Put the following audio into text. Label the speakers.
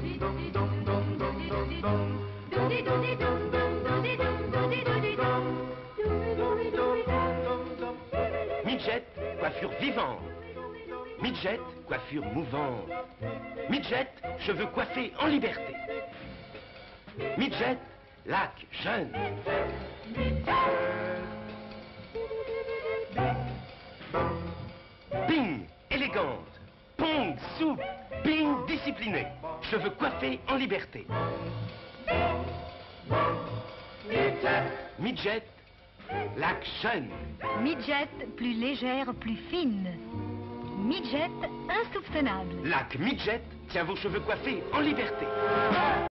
Speaker 1: Midget, coiffure vivante. Midget, coiffure mouvante. Midget, cheveux coiffés en liberté. Midget, lac jeune. Bing, élégante. Pong, soupe. Bing, discipliné. Cheveux coiffés en liberté. Midget, lac jeune.
Speaker 2: Midget, plus légère, plus fine. Midget, insoupçonnable.
Speaker 1: Lac Midget tient vos cheveux coiffés en liberté.